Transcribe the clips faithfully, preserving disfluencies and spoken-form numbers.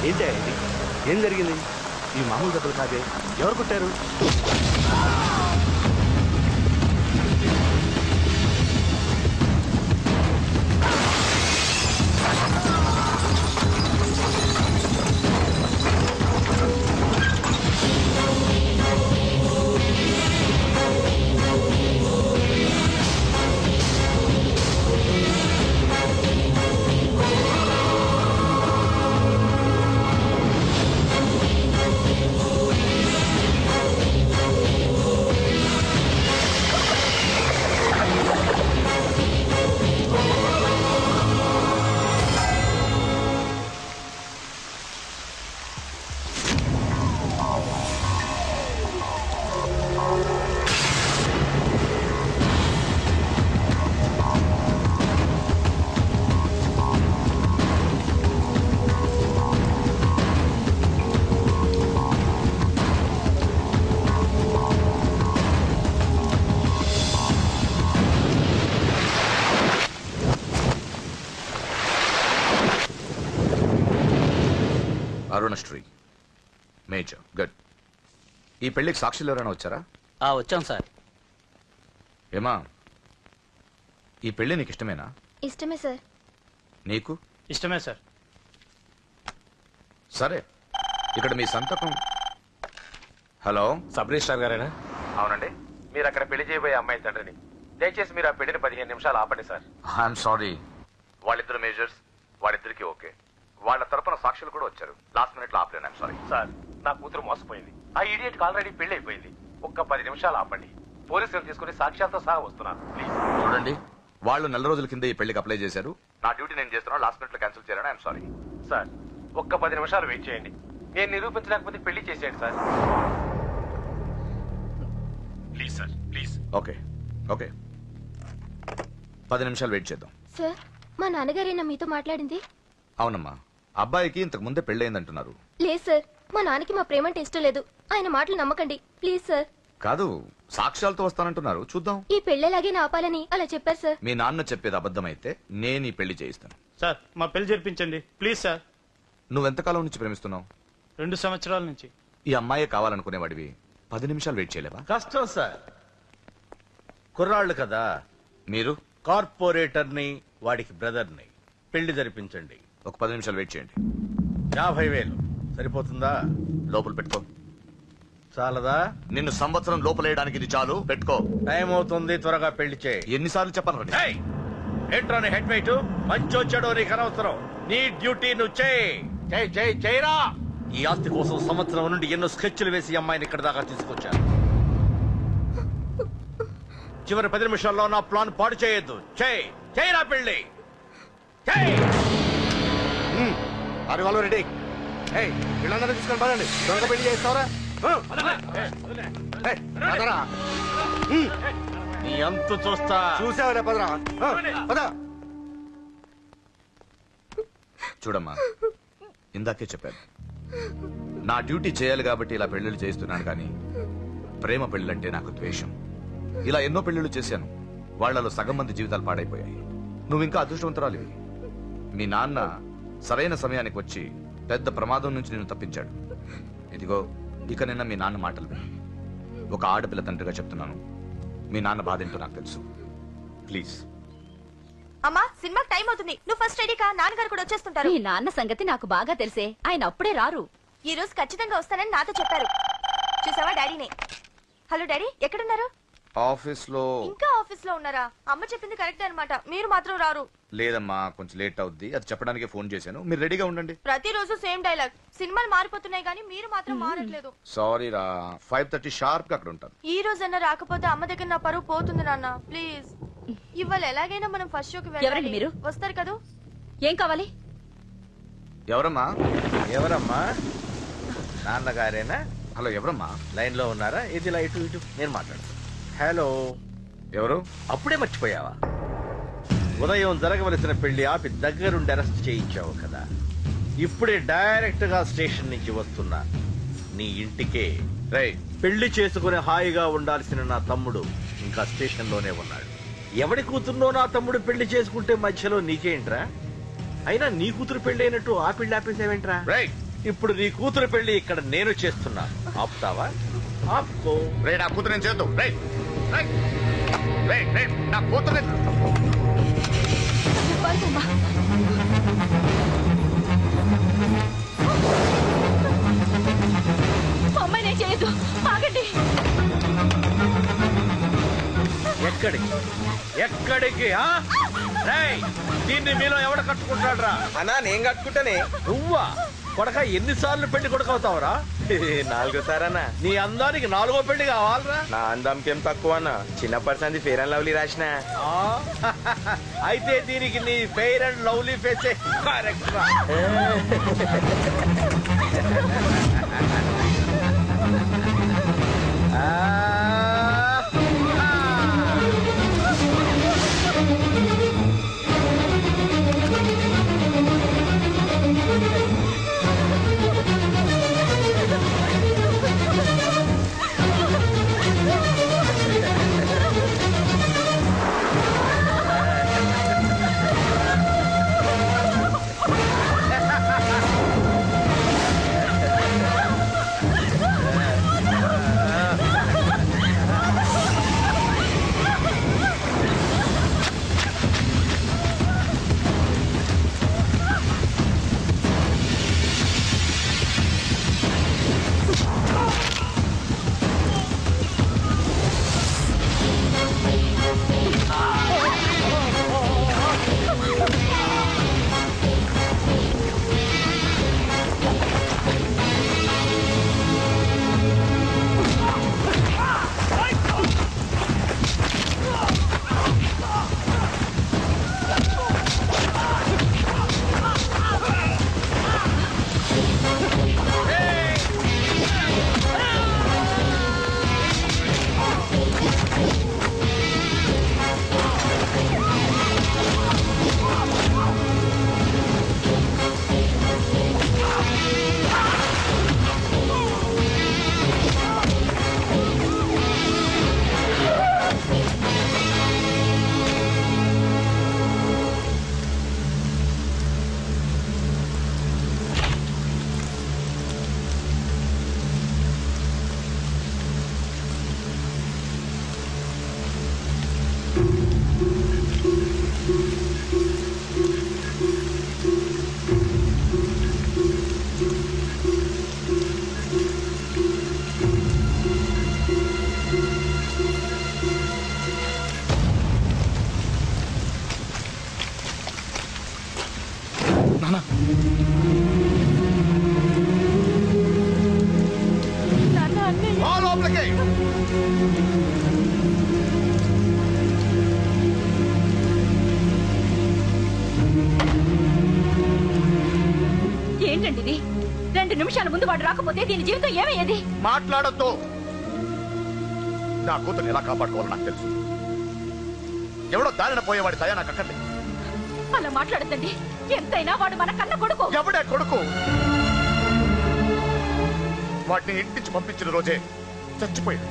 ఏంటి ఇది? ఏం జరిగింది? ఈ మామూలు దెబ్బలు కాదే, ఎవరు కొట్టారు? Arunasri major good. ఈ పెళ్లికి సాక్షులు ఎవరైనా వచ్చారా? వచ్చాం సార్. ఏమా, ఈ పెళ్లి నీకు ఇష్టమేనా? ఇష్టమే సార్. నీకు? ఇష్టమే సార్. సరే, ఇక్కడ మీ సంతకం. హలో, సబ్ రిజిస్ట్రార్ గారేనా? అవునండి. మీరు అక్కడ పెళ్లి చేయబోయే అమ్మాయి తండ్రిని. దయచేసి మీరు ఆ పెళ్లిని పదిహేను నిమిషాలు ఆపండి సార్. I'm sorry. వాళ్ళిద్దరు మేజర్స్, వాళ్ళిద్దరికి ఓకే. వాళ్ళ తరపున సాక్షులు కూడా వచ్చారు. లాస్ట్ మినిట్ లో ఆపలేను. I'm sorry sir. నా కూతురు మోసపోయింది. ఆ ఇడియట్ కి ఆల్రెడీ పెళ్లి అయిపోయింది. ఒక్క పది నిమిషాలు ఆపండి. పోలీసులు తీసుకుని సాక్ష్యాలతో సహా వస్తున్నాను ప్లీజ్. చూడండి, వాళ్ళు నెల రోజుల కింద ఈ పెళ్లికి అప్లై చేశారు. నా డ్యూటీ నేను చేస్తున్నాను. లాస్ట్ మినిట్ లో క్యాన్సిల్ చేయాలని ఐఎమ్ సారీ. సార్, ఒక్క పది నిమిషాలు వెయిట్ చేయండి. నేను నిరూపించలేకపోతే పెళ్లి చేసేయండి sir. Please sir, please. Okay okay, పది నిమిషాలు వెయిట్ చేద్దాం. సార్, మా నాన్నగారేనా మీతో మాట్లాడింది? అవునమ్మా, అబ్బాయికి ఇంతకు ముందే పెళ్ళయిందంటున్నారు. లేదు సార్, మా నాన్నకి మా ప్రేమ అంటే ఇష్టం లేదు. ఆయన మాటలు నమ్మకండి ప్లీజ్ సార్. కాదు, సాక్ష్యాలతో వస్తానంటున్నారు. చూద్దాం. ఈ పెళ్ళేలాగే ఆపాలని అలా చెప్పారు సార్. మీ నాన్న చెప్పేది అబద్ధమైతే నేను ఈ పెళ్లి చేయిస్తాను. సార్, మా పెళ్లి జరిపించండి ప్లీజ్ సార్. నువ్వెంతకాలం నుంచి ప్రేమిస్తున్నావు? రెండు సంవత్సరాల నుంచి. ఈ అమ్మాయే కావాలనుకునేవాడివి పది నిమిషాలు వెయిట్ చేయలేవా? కష్టం సార్. కుర్రాళ్ళు కదా. మీరు? కార్పొరేటర్ని, వాడికి బ్రదర్ని. పెళ్లి జరిపించండి. ఒక పది నిమిషాలు వెయిట్ చేయండి. యాభై వేలు సరిపోతుందా? లోపల పెట్టుకో. చాలదా? నిన్ను సంవత్సరం లోపలేయడానికి ఇది చాలు. పెట్టుకో. టైం అవుతుంది, త్వరగా పెళ్లి చేయి. ఎన్నిసార్లు చెప్పాలి? ఏంట్రా నీ హెడ్ వెయిట్? మంచి వచ్చాడో నీకు అనవసరం. నీ డ్యూటీ నువ్వు చేయి. చేయి చేయి చేయరా. ఈ ఆస్తి కోసం సంవత్సరం నుండి ఎన్నో స్కెచ్లు వేసి అమ్మాయిని ఇక్కడ దాకా తీసుకొచ్చాను. చివరి పది నిమిషాల్లో నా ప్లాన్ పాడు చేయొద్దు. చేయి చేయరా పెళ్లి. అరే వాళ్ళు రెడీ. వీళ్ళందరూ తీసుకొని పదండి. త్వరగా పెళ్లి చేస్తావరా? నీ అంతు చూస్తా. చూసావరా? పదరా పద. చూడమ్మా, ఇందాకే చెప్పాను, నా డ్యూటీ చేయాలి కాబట్టి ఇలా పెళ్లిళ్ళు చేస్తున్నాను. కానీ ప్రేమ పెళ్ళంటే నాకు ద్వేషం. ఇలా ఎన్నో పెళ్లిళ్ళు చేశాను. వాళ్లలో సగం మంది జీవితాలు పాడైపోయాయి. నువ్వు ఇంకా అదృష్టవంతురాలివి. మీ నాన్న సరైన సమయానికి వచ్చి పెద్ద ప్రమాదం నుంచి నిన్ను తప్పించాడు. ఇదిగో, ఇక నిన్న మీ నాన్న మాటలు విను. ఒక ఆడపిల్ల తండ్రిగా చెప్తున్నాను, మీ నాన్న బాధ ఏంటో నాకు తెలుసు. ప్లీజ్. అమ్మా, సినిమాకి టైం అవుతుంది. నువ్వు ఫస్ట్ రెడీ కా. నాన్నగారు కూడా వచ్చేస్తుంటారు. మీ నాన్న సంగతి నాకు బాగా తెలిసే. ఆయన అప్పుడే రారు. ఈ రోజు ఖచ్చితంగా వస్తానని నాతో చెప్పారు. చూసావా డాడీనే. హలో డాడీ, ఎక్కడున్నారు? ఆఫీస్ లో. ఇంకా ఆఫీస్ లో ఉన్నారా? అమ్మ చెప్పింది కరెక్టే అనమాట. మీరు మాత్రం రారు. లేదమ్మా, కొంచెం లేట్ అవుద్ది. అది చెప్పడానికి ఫోన్ చేశాను. మీరు రెడీగా ఉండండి. ప్రతిరోజు సేమ్ డైలాగ్. సినిమాలు మారిపోతున్నాయి కానీ మీరు మాత్రం మారట్లేదు. సారీ రా. ఫైవ్ థర్టీ షార్ప్ గా అక్కడ ఉంటాను. ఈ రోజన్నా రాకపోతే అమ్మ దగ్గర నా పరువు పోతుంది నాన్న. ప్లీజ్. ఇవాళ ఎలాగైనా మనం ఫస్ట్ షోకి ఎవరండి మీరు? వస్తారు కదా? ఏం కావాలి? ఎవరమ్మా? ఎవరమ్మా? నాన్నగారేనా? హలో, ఎవరమ్మా? లైన్ లో ఉన్నారా? ఇది లైట్ ఇటు నేను మాట్లాడతాను. హలో, ఎవరు? అప్పుడే మర్చిపోయావా? ఉదయం జరగవలసిన పెళ్లి ఆపి దగ్గరుండి అరెస్ట్ చేయించావు కదా. ఇప్పుడే డైరెక్ట్ గా స్టేషన్ నుంచి వస్తున్నా నీ ఇంటికే. రేయ్, పెళ్లి చేసుకుని హాయిగా ఉండాల్సిన నా తమ్ముడు ఇంకా స్టేషన్ లోనే ఉన్నాడు. ఎవడి కూతుర్నో నా తమ్ముడు పెళ్లి చేసుకుంటే మధ్యలో నీకేంట్రా? అయినా నీ కూతురు పెళ్లి అయినట్టు ఆ పెళ్లి ఆపేసావేంట్రా? రేయ్, ఇప్పుడు నీ కూతురు పెళ్లి ఇక్కడ నేను చేస్తున్నా, ఆపుతావా? ఆపుకో. రే నా కూతురు నేను చేద్దాం. రే రే రే రే నా కూతురు పరుపమ్మా. అమ్మాయి నేను చేయొద్దు, ఆగండి. ఎక్కడికి ఎక్కడికి ఆ? రేయ్, దీన్ని మీలో ఎవడ కట్టుకుంటాడు రా? అన్నా నేను కట్టుకుంటానే. నువ్వా కొడక? ఎన్నిసార్లు పెళ్లి కొడకవుతావురా? నాలుగో సారన్నా. నీ అందానికి నాలుగో పెళ్లి కావాలరా? నా అందంకేం తక్కువ అన్న, చిన్నప్పటి సంది ఫేర్ అండ్ లవ్లీ రాసిన. ఆ? అయితే దీనికి నీ ఫెయిర్ అండ్ లవ్లీ ఫేసే కరెక్ట్ రా. ఏంటండి ఇది? రెండు నిమిషాల ముందు వాడు రాకపోతే దీని జీవితం ఏమయ్యేది? మాట్లాడొద్దు. నా కూతురు ఎలా కాపాడుకోవాలో నాకు తెలుసు. ఎవడో దారిన పోయేవాడి దయ నాకు అక్కర్లేదు. అలా మాట్లాడద్దండి. ఎంతైనా వాడు మన కన్న కొడుకు. ఎవడే కొడుకు? వాటిని ఇంటించి పంపించిన రోజే చచ్చిపోయాడు.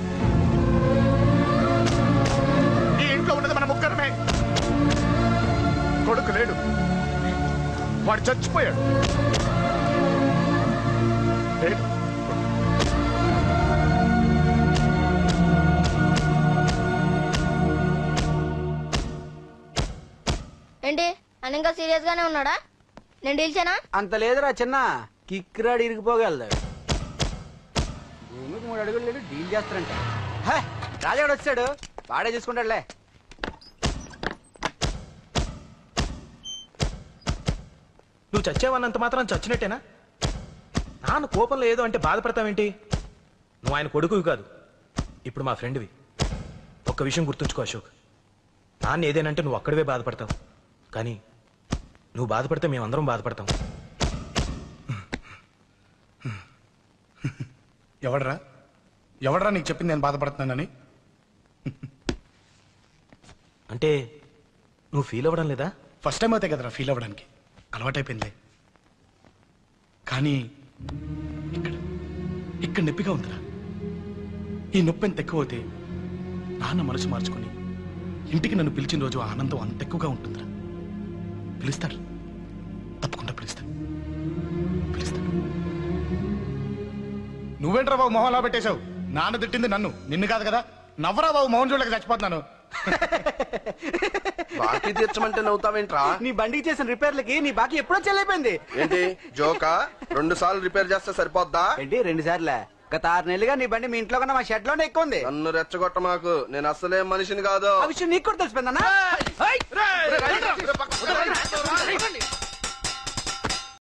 ఈ ఇంట్లో ఉన్నది మన ముగ్గురమే. కొడుకు లేడు, వాడు చచ్చిపోయాడు. లేడు. ఏంటి అని ఇంకా సీరియస్ గానే ఉన్నాడా? నేను డీల్చానా? అంత లేదురా చిన్న, కిక్రాడి ఇరిగిపోగలదు. భూమికి మూడు అడుగులు లేడు, డీల్ చేస్తారంట. రాజాడు వచ్చాడు, వాడే చూసుకుంటాడులే. నువ్వు చచ్చావన్నంత మాత్రం చచ్చినట్టేనా? నాన్న కోపంలో ఏదో అంటే బాధపడతావేంటి? నువ్వు ఆయన కొడుకువి కాదు, ఇప్పుడు మా ఫ్రెండ్వి. ఒక్క విషయం గుర్తుంచుకో అశోక్, నాన్న ఏదేనంటే నువ్వు అక్కడివే బాధపడతావు, కానీ నువ్వు బాధపడితే మేమందరం బాధపడతాం. ఎవడరా ఎవడరా నీకు చెప్పింది నేను బాధపడుతున్నానని? అంటే నువ్వు ఫీల్ అవ్వడం లేదా? ఫస్ట్ టైం అవుతాయి కదరా ఫీల్ అవ్వడానికి, అలవాటైపోయింది. కానీ ఇక్కడ ఇక్కడ నొప్పిగా ఉందిరా. ఈ నొప్పి ఎంత ఎక్కువ అవుతే నాన్న మనసు మార్చుకొని ఇంటికి నన్ను పిలిచిన రోజు ఆనందం అంత ఎక్కువగా ఉంటుందిరా. పిలుస్తాడు, తప్పకుండా పిలుస్తాడు పిలుస్తాడు నువ్వేంట్రా బాబు మొహంలా పెట్టేశావు? నాన్న తిట్టింది నన్ను, నిన్ను కాదు కదా. నవ్వరా బాబు, మొహం చూడలేక చచ్చిపోతున్నాను. బాకీ తీర్చమంటే నవ్వుతావేంట్రా? నీ బండికి చేసిన రిపేర్లకి నీ బాకీ ఎప్పుడో చెల్లిపోయింది. ఏంటి జోకా? రెండు సార్లు రిపేర్ చేస్తే సరిపోద్దా ఏంటి రెండు సార్లే? గత ఆరు నెలలుగా నీ బండి మీ ఇంట్లో కన్నా మా షెడ్ లోనే ఎక్కువ ఉంది. నన్ను రెచ్చగొట్ట మాకు, నేను అసలే మనిషిని కాదు. ఆ విషయం నీకు కూడా తెలిసిపోయిందన్నా.